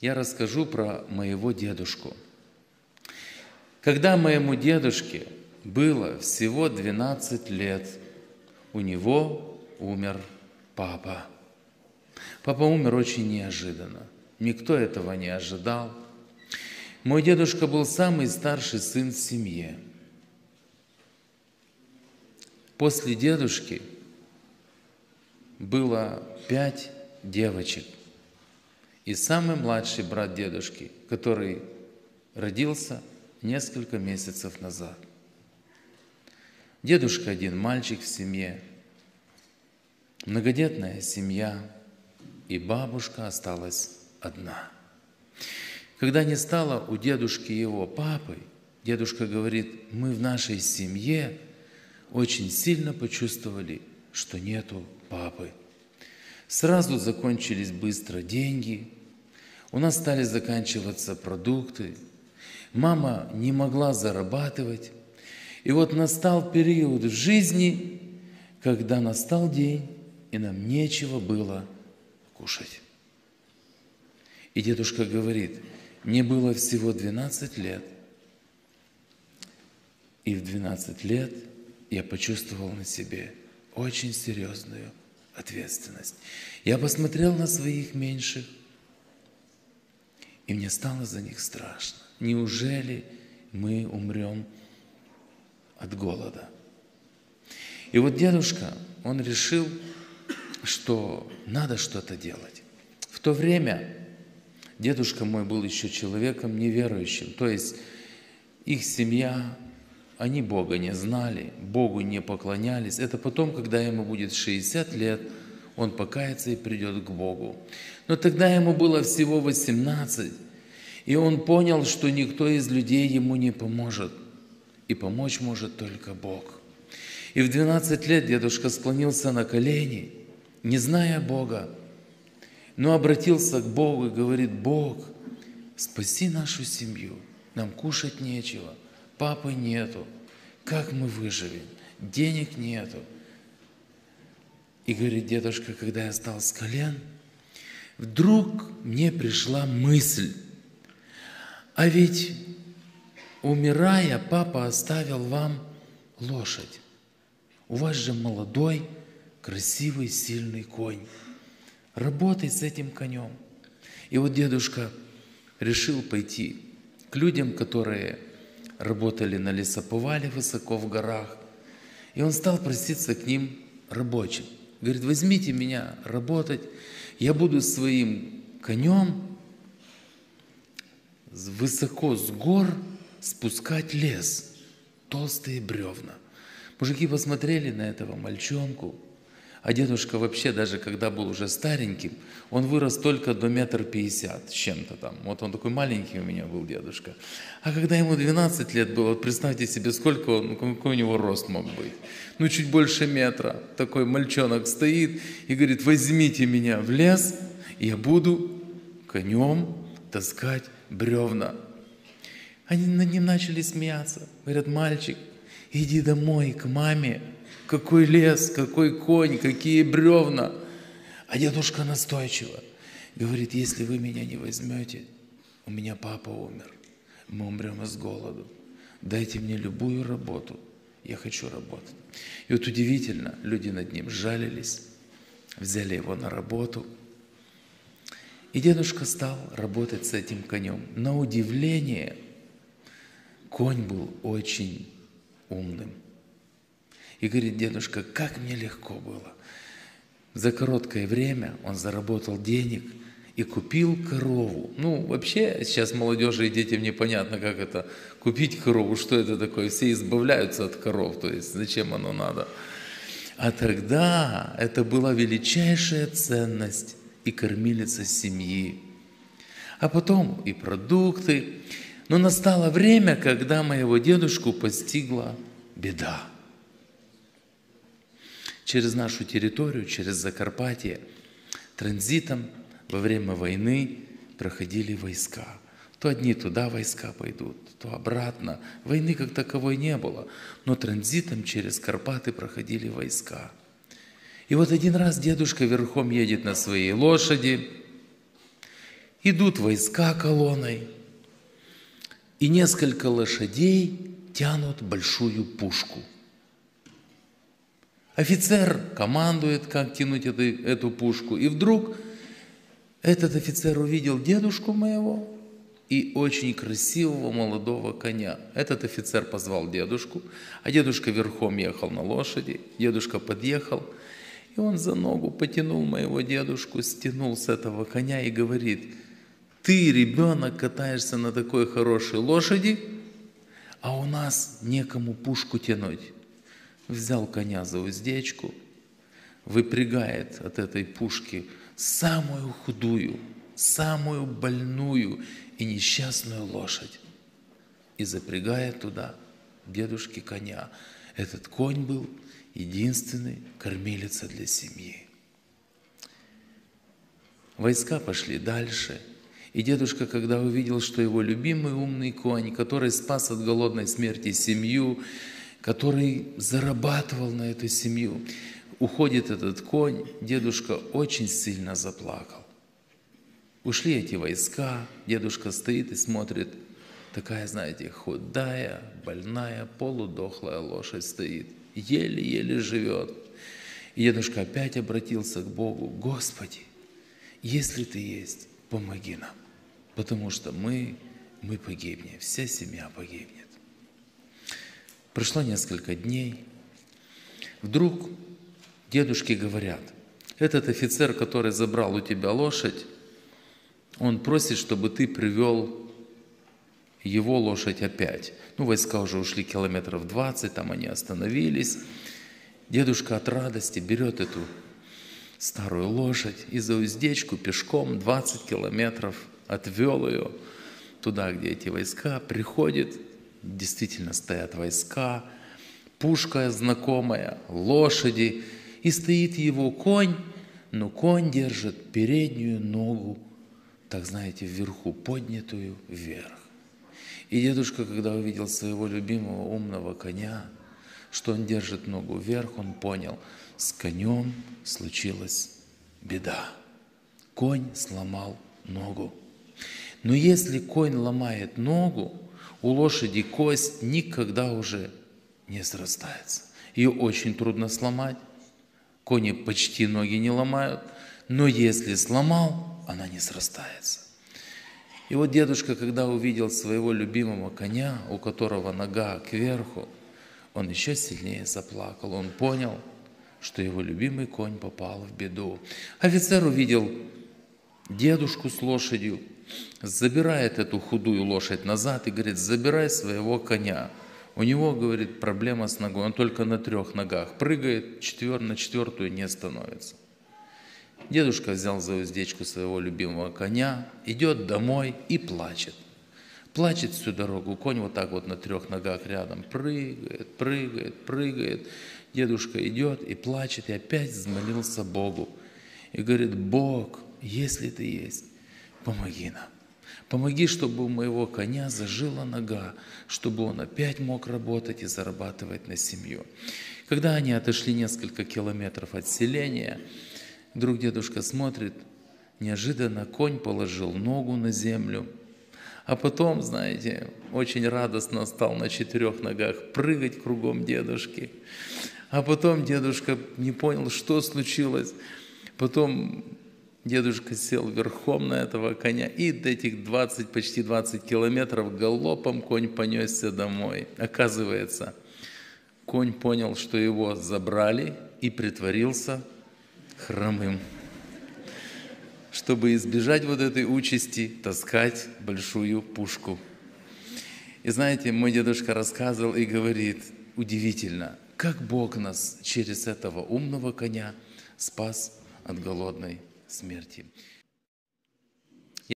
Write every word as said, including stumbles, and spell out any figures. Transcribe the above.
я расскажу про моего дедушку. Когда моему дедушке было всего двенадцать лет, у него умер папа. Папа умер очень неожиданно. Никто этого не ожидал. Мой дедушка был самый старший сын в семье. После дедушки было пять девочек. И самый младший брат дедушки, который родился несколько месяцев назад. Дедушка один мальчик в семье, многодетная семья, и бабушка осталась одна. Когда не стало у дедушки его папы, дедушка говорит, мы в нашей семье очень сильно почувствовали, что нету папы. Сразу закончились быстро деньги, у нас стали заканчиваться продукты, мама не могла зарабатывать. И вот настал период в жизни, когда настал день, и нам нечего было кушать. И дедушка говорит, мне было всего двенадцать лет, и в двенадцать лет я почувствовал на себе очень серьезную ответственность. Я посмотрел на своих меньших, и мне стало за них страшно. Неужели мы умрем от голода? И вот дедушка, он решил, что надо что-то делать. В то время дедушка мой был еще человеком неверующим, то есть их семья, они Бога не знали, Богу не поклонялись. Это потом, когда ему будет шестьдесят лет, он покается и придет к Богу. Но тогда ему было всего восемнадцать, и он понял, что никто из людей ему не поможет, и помочь может только Бог. И в двенадцать лет дедушка склонился на колени, не зная Бога, но обратился к Богу и говорит, Бог, спаси нашу семью, нам кушать нечего, папы нету, как мы выживем, денег нету. И говорит дедушка, когда я встал с колен, вдруг мне пришла мысль, а ведь, умирая, папа оставил вам лошадь. У вас же молодой, красивый, сильный конь. Работай с этим конем. И вот дедушка решил пойти к людям, которые работали на лесоповале высоко в горах. И он стал проситься к ним рабочим. Говорит, возьмите меня работать, я буду своим конем высоко с гор спускать лес, толстые бревна. Мужики посмотрели на этого мальчонку, а дедушка вообще, даже когда был уже стареньким, он вырос только до метр пятьдесят с чем-то там. Вот он такой маленький у меня был дедушка. А когда ему двенадцать лет было, вот представьте себе, сколько он, какой у него рост мог быть. Ну, чуть больше метра. Такой мальчонок стоит и говорит, возьмите меня в лес, и я буду конем таскать бревна. Они над ним начали смеяться. Говорят, мальчик, иди домой к маме. Какой лес, какой конь, какие бревна. А дедушка настойчиво говорит, если вы меня не возьмете, у меня папа умер, мы умрем с голоду. Дайте мне любую работу, я хочу работать. И вот удивительно, люди над ним сжалились, взяли его на работу. И дедушка стал работать с этим конем. На удивление, конь был очень умным. И говорит, дедушка, как мне легко было. За короткое время он заработал денег и купил корову. Ну, вообще, сейчас молодежи и детям непонятно, как это, купить корову, что это такое. Все избавляются от коров, то есть зачем оно надо. А тогда это была величайшая ценность и кормилица семьи. А потом и продукты. Но настало время, когда моего дедушку постигла беда. Через нашу территорию, через Закарпатье, транзитом во время войны проходили войска. То одни туда войска пойдут, то обратно. Войны как таковой не было, но транзитом через Карпаты проходили войска. И вот один раз дедушка верхом едет на своей лошади, Идут войска колонной, и несколько лошадей тянут большую пушку. Офицер командует, как тянуть эту, эту пушку. И вдруг этот офицер увидел дедушку моего и очень красивого молодого коня. Этот офицер позвал дедушку, а дедушка верхом ехал на лошади. Дедушка подъехал, и он за ногу потянул моего дедушку, стянул с этого коня и говорит: ты, ребенок, катаешься на такой хорошей лошади, а у нас некому пушку тянуть. Взял коня за уздечку, выпрягает от этой пушки самую худую, самую больную и несчастную лошадь и запрягает туда дедушке коня. Этот конь был единственный кормилица для семьи. Войска пошли дальше, и дедушка, когда увидел, что его любимый умный конь, который спас от голодной смерти семью, который зарабатывал на эту семью, уходит этот конь, дедушка очень сильно заплакал. Ушли эти войска, дедушка стоит и смотрит, такая, знаете, худая, больная, полудохлая лошадь стоит, еле-еле живет. И дедушка опять обратился к Богу: Господи, если Ты есть, помоги нам, потому что мы, мы погибнем, вся семья погибнет. Прошло несколько дней. Вдруг дедушке говорят: этот офицер, который забрал у тебя лошадь, он просит, чтобы ты привел его лошадь опять. Ну, войска уже ушли километров двадцать, там они остановились. Дедушка от радости берет эту старую лошадь и за уздечку пешком двадцать километров отвел ее туда, где эти войска. Приходит, действительно стоят войска, пушка знакомая, лошади, и стоит его конь, но конь держит переднюю ногу, так знаете, вверху, поднятую вверх. И дедушка, когда увидел своего любимого умного коня, что он держит ногу вверх, он понял, с конем случилась беда. Конь сломал ногу. Но если конь ломает ногу, у лошади кость никогда уже не срастается. Ее очень трудно сломать. Кони почти ноги не ломают. Но если сломал, она не срастается. И вот дедушка, когда увидел своего любимого коня, у которого нога кверху, он еще сильнее заплакал. Он понял, что его любимый конь попал в беду. Офицер увидел дедушку с лошадью, забирает эту худую лошадь назад и говорит: забирай своего коня. У него, говорит, проблема с ногой, он только на трех ногах прыгает, четвер, на четвертую не становится. Дедушка взял за уздечку своего любимого коня, идет домой и плачет. Плачет всю дорогу, конь вот так вот на трех ногах рядом прыгает, прыгает, прыгает. Дедушка идет и плачет, и опять взмолился Богу. И говорит: Бог, если Ты есть, помоги нам. Помоги, чтобы у моего коня зажила нога, чтобы он опять мог работать и зарабатывать на семью. Когда они отошли несколько километров от селения, вдруг дедушка смотрит, неожиданно конь положил ногу на землю, а потом, знаете, очень радостно стал на четырех ногах прыгать кругом дедушки. А потом дедушка не понял, что случилось. Потом дедушка сел верхом на этого коня, и до этих двадцать, почти двадцать километров галопом конь понесся домой. Оказывается, конь понял, что его забрали, и притворился хромым, чтобы избежать вот этой участи, таскать большую пушку. И знаете, мой дедушка рассказывал и говорит: удивительно, как Бог нас через этого умного коня спас от голодной смерти.